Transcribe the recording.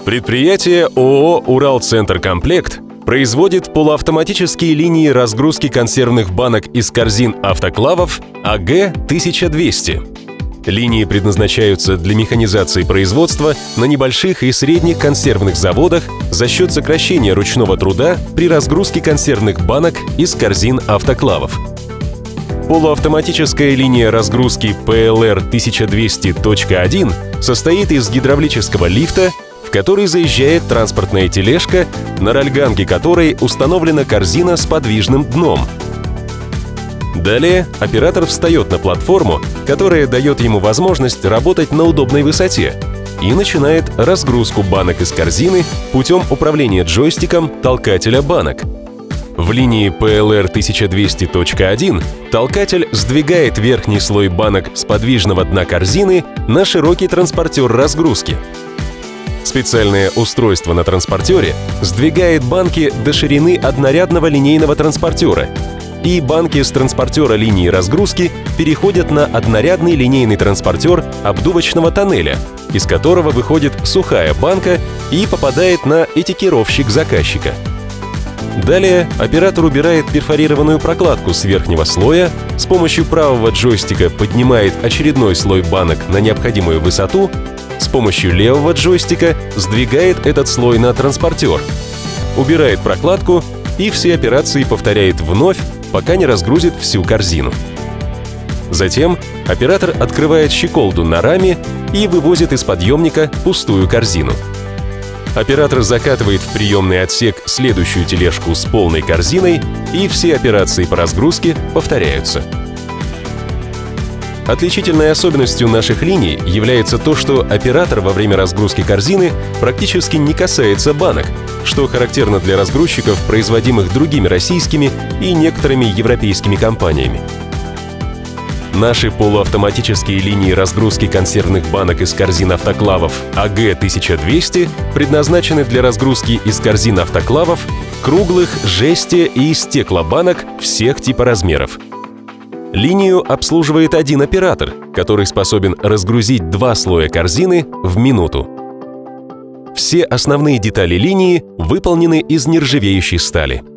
Предприятие ООО «Уралцентркомплект» производит полуавтоматические линии разгрузки консервных банок из корзин автоклавов АГ-1200. Линии предназначаются для механизации производства на небольших и средних консервных заводах за счет сокращения ручного труда при разгрузке консервных банок из корзин автоклавов. Полуавтоматическая линия разгрузки PLR-1200.1 состоит из гидравлического лифта, в который заезжает транспортная тележка, на рольганге которой установлена корзина с подвижным дном. Далее оператор встает на платформу, которая дает ему возможность работать на удобной высоте, и начинает разгрузку банок из корзины путем управления джойстиком толкателя банок. В линии PLR-1200.1 толкатель сдвигает верхний слой банок с подвижного дна корзины на широкий транспортер разгрузки. Специальное устройство на транспортере сдвигает банки до ширины однорядного линейного транспортера, и банки с транспортера линии разгрузки переходят на однорядный линейный транспортер обдувочного тоннеля, из которого выходит сухая банка и попадает на этикировщик заказчика. Далее оператор убирает перфорированную прокладку с верхнего слоя, с помощью правого джойстика поднимает очередной слой банок на необходимую высоту, с помощью левого джойстика сдвигает этот слой на транспортер, убирает прокладку и все операции повторяет вновь, пока не разгрузит всю корзину. Затем оператор открывает щеколду на раме и вывозит из подъемника пустую корзину. Оператор закатывает в приемный отсек следующую тележку с полной корзиной, и все операции по разгрузке повторяются. Отличительной особенностью наших линий является то, что оператор во время разгрузки корзины практически не касается банок, что характерно для разгрузчиков, производимых другими российскими и некоторыми европейскими компаниями. Наши полуавтоматические линии разгрузки консервных банок из корзин автоклавов АГ-1200 предназначены для разгрузки из корзин автоклавов круглых, жести и стеклобанок всех типа размеров. Линию обслуживает один оператор, который способен разгрузить 2 слоя корзины в минуту. Все основные детали линии выполнены из нержавеющей стали.